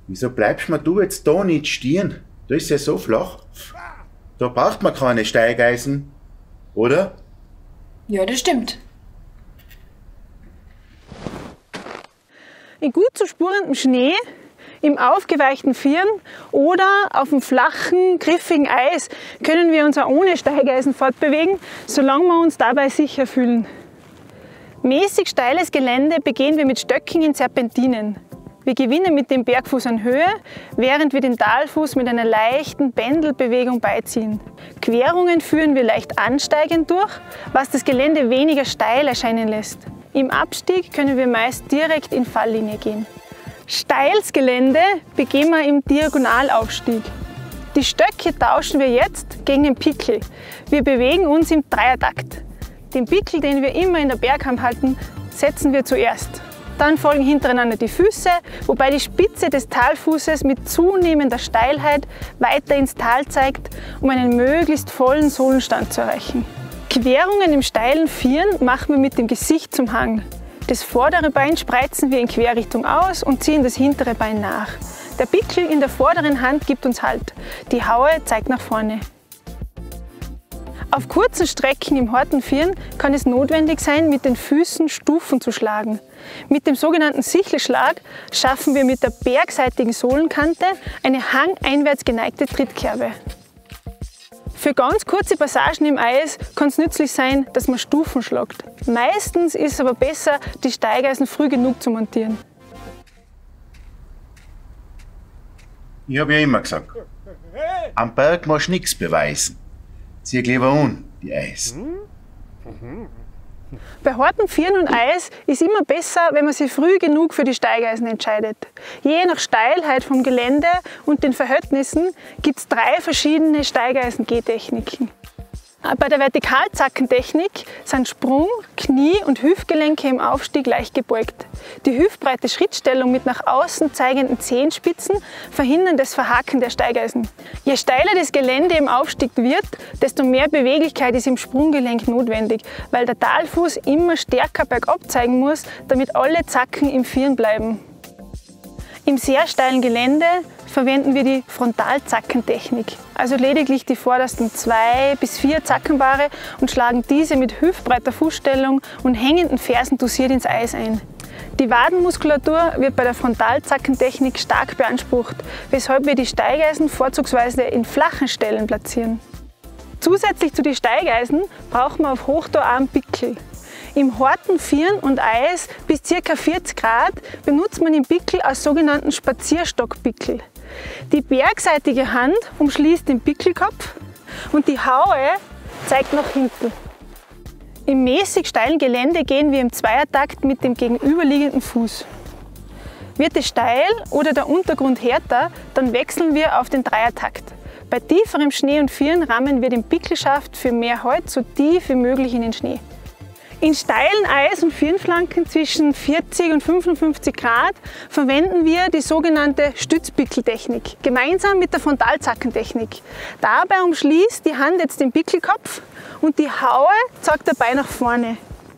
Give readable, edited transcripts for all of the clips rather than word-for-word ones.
Wieso bleibst du jetzt da nicht stehen? Da ist ja so flach. Da braucht man keine Steigeisen, oder? Ja, das stimmt. In gut zu spurendem Schnee, im aufgeweichten Firn oder auf dem flachen, griffigen Eis können wir uns auch ohne Steigeisen fortbewegen, solange wir uns dabei sicher fühlen. Mäßig steiles Gelände begehen wir mit stöckigen Serpentinen. Wir gewinnen mit dem Bergfuß an Höhe, während wir den Talfuß mit einer leichten Pendelbewegung beiziehen. Querungen führen wir leicht ansteigend durch, was das Gelände weniger steil erscheinen lässt. Im Abstieg können wir meist direkt in Falllinie gehen. Steiles Gelände begehen wir im Diagonalaufstieg. Die Stöcke tauschen wir jetzt gegen den Pickel. Wir bewegen uns im Dreiertakt. Den Pickel, den wir immer in der Berghang halten, setzen wir zuerst. Dann folgen hintereinander die Füße, wobei die Spitze des Talfußes mit zunehmender Steilheit weiter ins Tal zeigt, um einen möglichst vollen Sohlenstand zu erreichen. Querungen im steilen Firn machen wir mit dem Gesicht zum Hang. Das vordere Bein spreizen wir in Querrichtung aus und ziehen das hintere Bein nach. Der Pickel in der vorderen Hand gibt uns Halt. Die Haue zeigt nach vorne. Auf kurzen Strecken im harten Firn kann es notwendig sein, mit den Füßen Stufen zu schlagen. Mit dem sogenannten Sichelschlag schaffen wir mit der bergseitigen Sohlenkante eine hangeinwärts geneigte Trittkerbe. Für ganz kurze Passagen im Eis kann es nützlich sein, dass man Stufen schlagt. Meistens ist es aber besser, die Steigeisen früh genug zu montieren. Ich habe ja immer gesagt, am Berg musst du nichts beweisen. Zieh lieber an, die Eis. Bei hartem Firn und Eis ist immer besser, wenn man sich früh genug für die Steigeisen entscheidet. Je nach Steilheit vom Gelände und den Verhältnissen gibt es 3 verschiedene Steigeisen-G-Techniken. Bei der Vertikalzackentechnik sind Sprung-, Knie- und Hüftgelenke im Aufstieg leicht gebeugt. Die hüftbreite Schrittstellung mit nach außen zeigenden Zehenspitzen verhindern das Verhaken der Steigeisen. Je steiler das Gelände im Aufstieg wird, desto mehr Beweglichkeit ist im Sprunggelenk notwendig, weil der Talfuß immer stärker bergab zeigen muss, damit alle Zacken im Firn bleiben. Im sehr steilen Gelände verwenden wir die Frontalzackentechnik, also lediglich die vordersten 2 bis 4 Zackenpaare und schlagen diese mit hüftbreiter Fußstellung und hängenden Fersen dosiert ins Eis ein. Die Wadenmuskulatur wird bei der Frontalzackentechnik stark beansprucht, weshalb wir die Steigeisen vorzugsweise in flachen Stellen platzieren. Zusätzlich zu den Steigeisen brauchen wir auf Hochtorarm Pickel. Im harten Firn und Eis bis ca. 40 Grad benutzt man den Pickel als sogenannten Spazierstockpickel. Die bergseitige Hand umschließt den Pickelkopf und die Haue zeigt nach hinten. Im mäßig steilen Gelände gehen wir im Zweiertakt mit dem gegenüberliegenden Fuß. Wird es steil oder der Untergrund härter, dann wechseln wir auf den Dreiertakt. Bei tieferem Schnee und Firn rammen wir den Pickelschaft für mehr Halt so tief wie möglich in den Schnee. In steilen Eis- und Firnflanken zwischen 40 und 55 Grad verwenden wir die sogenannte Stützpickeltechnik, gemeinsam mit der Frontalzackentechnik. Dabei umschließt die Hand jetzt den Pickelkopf und die Haue zeigt dabei nach vorne.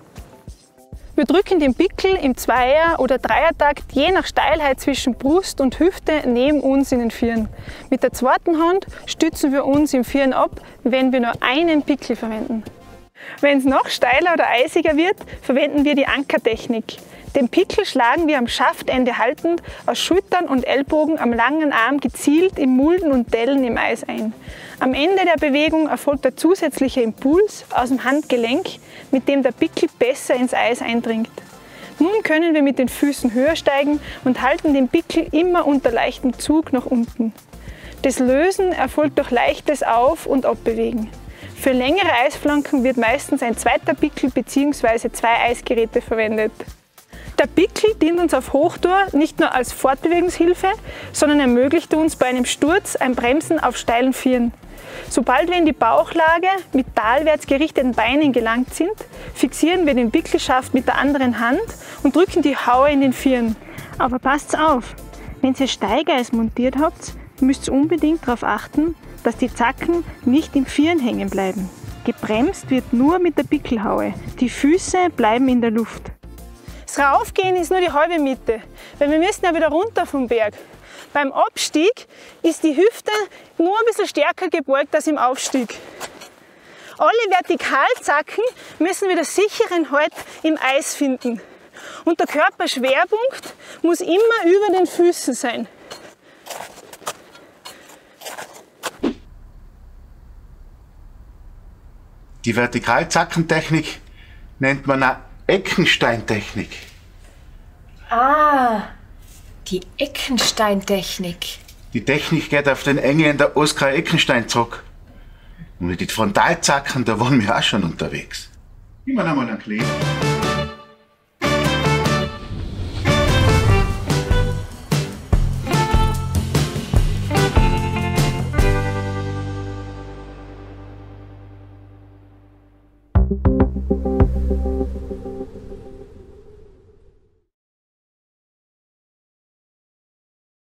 Wir drücken den Pickel im Zweier- oder Dreiertakt je nach Steilheit zwischen Brust und Hüfte neben uns in den Firn. Mit der zweiten Hand stützen wir uns im Firn ab, wenn wir nur einen Pickel verwenden. Wenn es noch steiler oder eisiger wird, verwenden wir die Ankertechnik. Den Pickel schlagen wir am Schaftende haltend aus Schultern und Ellbogen am langen Arm gezielt in Mulden und Dellen im Eis ein. Am Ende der Bewegung erfolgt der zusätzliche Impuls aus dem Handgelenk, mit dem der Pickel besser ins Eis eindringt. Nun können wir mit den Füßen höher steigen und halten den Pickel immer unter leichtem Zug nach unten. Das Lösen erfolgt durch leichtes Auf- und Abbewegen. Für längere Eisflanken wird meistens ein zweiter Pickel bzw. 2 Eisgeräte verwendet. Der Pickel dient uns auf Hochtour nicht nur als Fortbewegungshilfe, sondern ermöglicht uns bei einem Sturz ein Bremsen auf steilen Firn. Sobald wir in die Bauchlage mit talwärts gerichteten Beinen gelangt sind, fixieren wir den Pickelschaft mit der anderen Hand und drücken die Haue in den Firn. Aber passt auf, wenn ihr Steigeis montiert habt, müsst ihr unbedingt darauf achten, dass die Zacken nicht im Firn hängen bleiben. Gebremst wird nur mit der Pickelhaue. Die Füße bleiben in der Luft. Das Raufgehen ist nur die halbe Miete, weil wir müssen ja wieder runter vom Berg. Beim Abstieg ist die Hüfte nur ein bisschen stärker gebeugt als im Aufstieg. Alle Vertikalzacken müssen wieder sicheren Halt im Eis finden. Und der Körperschwerpunkt muss immer über den Füßen sein. Die Vertikalzackentechnik nennt man auch Eckensteintechnik. Ah, die Eckensteintechnik. Die Technik geht auf den Engländer Oskar Eckenstein zurück. Und mit den Frontalzacken, da waren wir auch schon unterwegs. Immer noch mal einen Kleber.